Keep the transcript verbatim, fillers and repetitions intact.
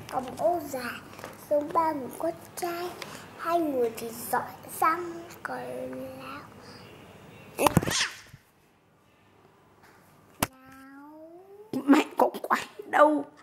Còn ô già. Số ba một con trai. Hai người thì giỏi giang còn lão. Mẹ cũng quay đâu.